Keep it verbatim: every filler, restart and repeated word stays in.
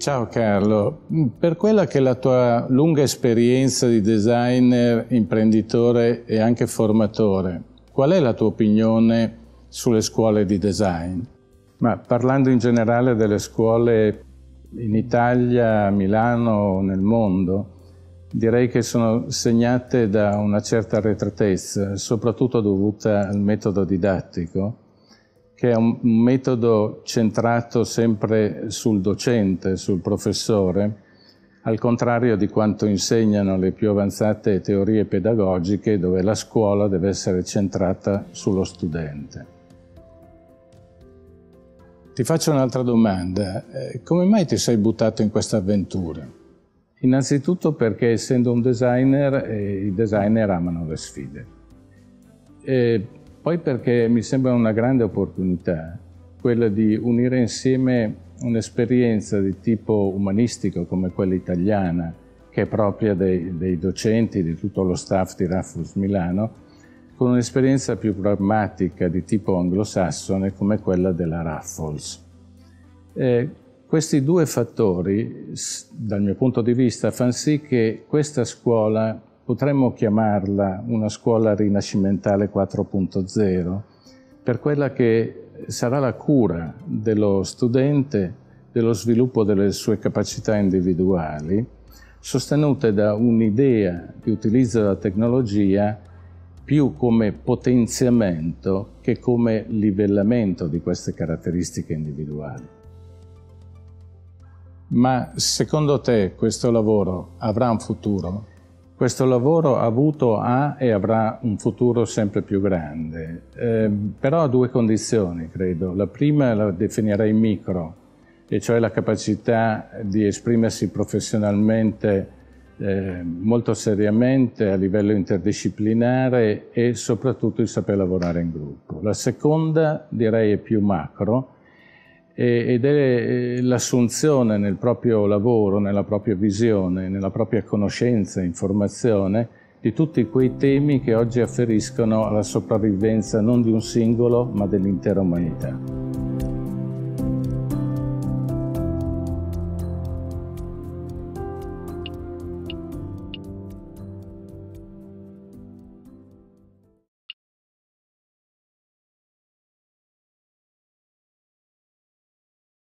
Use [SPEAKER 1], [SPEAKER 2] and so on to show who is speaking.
[SPEAKER 1] Ciao Carlo, per quella che è la tua lunga esperienza di designer, imprenditore e anche formatore, qual è la tua opinione sulle scuole di design? Ma parlando in generale delle scuole in Italia, a Milano, nel mondo, direi che sono segnate da una certa arretratezza, soprattutto dovuta al metodo didattico, che è un metodo centrato sempre sul docente, sul professore, al contrario di quanto insegnano le più avanzate teorie pedagogiche, dove la scuola deve essere centrata sullo studente. Ti faccio un'altra domanda. Come mai ti sei buttato in questa avventura? Innanzitutto perché, essendo un designer, eh, i designer amano le sfide. E poi perché mi sembra una grande opportunità quella di unire insieme un'esperienza di tipo umanistico come quella italiana, che è propria dei, dei docenti, di tutto lo staff di Raffles Milano, con un'esperienza più pragmatica di tipo anglosassone come quella della Raffles. Eh, questi due fattori, dal mio punto di vista, fanno sì che questa scuola potremmo chiamarla una scuola rinascimentale quattro punto zero, per quella che sarà la cura dello studente, dello sviluppo delle sue capacità individuali, sostenute da un'idea di utilizzo della tecnologia più come potenziamento che come livellamento di queste caratteristiche individuali. Ma secondo te questo lavoro avrà un futuro? Questo lavoro ha avuto, ha e avrà un futuro sempre più grande, eh, però ha due condizioni, credo. La prima la definirei micro, e cioè la capacità di esprimersi professionalmente eh, molto seriamente a livello interdisciplinare e soprattutto di saper lavorare in gruppo. La seconda, direi, è più macro, ed è l'assunzione nel proprio lavoro, nella propria visione, nella propria conoscenza e informazione di tutti quei temi che oggi afferiscono alla sopravvivenza non di un singolo ma dell'intera umanità.